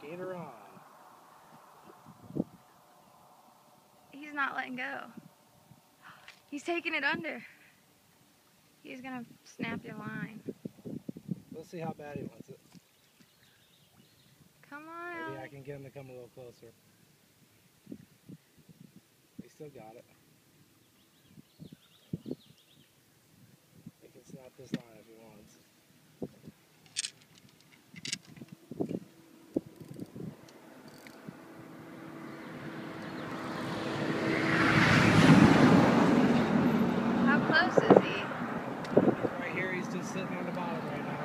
Gator on. He's not letting go. He's taking it under. He's gonna snap your line. Let's see how bad he wants it. Come on, Maybe I Alex. can get him to come a little closer. He still got it. He can snap this line if he wants. How close is he? Right here, he's just sitting on the bottom right now.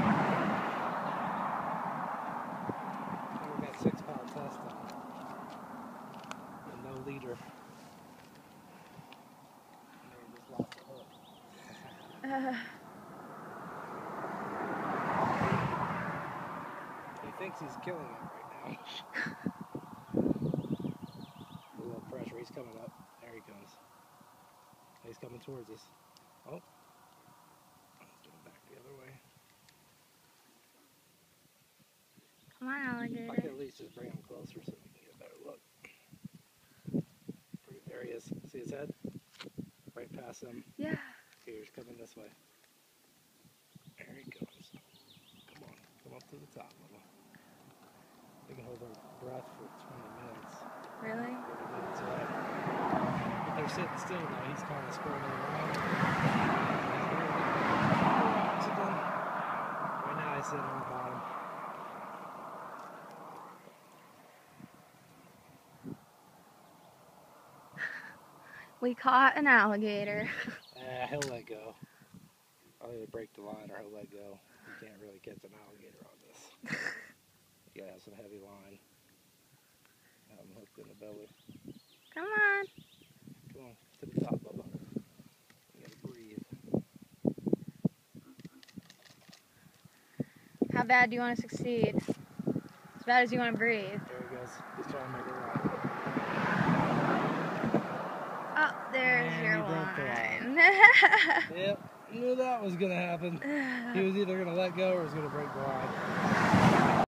We've got 6-pound test on it. And no leader. And they just lost the hook. He thinks he's killing it right now. A little pressure. He's coming up. There he comes. He's coming towards us. Oh. Let's get him back the other way. Come on, I alligator. can at least just bring him closer so we can get a better look. There he is. See his head? Right past him. Yeah. Here, he's coming this way. There he comes. Come on. Come up to the top, Mama. We can hold our breath for 20 minutes. Really? 30 minutes away. But they're sitting still now. He's kind of squirming around. Oxygen. Right now he's sitting on the bottom. We caught an alligator. He'll let go. I'll either break the line or he'll let go. You can't really catch an alligator on this. You gotta have some heavy line. Have him hooked in the belly. Come on. Come on, to the top, Bubba. You gotta breathe. How bad do you want to succeed? As bad as you want to breathe. There he goes. He's trying to make it right. Oh, there's And your he broke the line. Yep, knew that was gonna happen. He was either gonna let go or he was gonna break the line.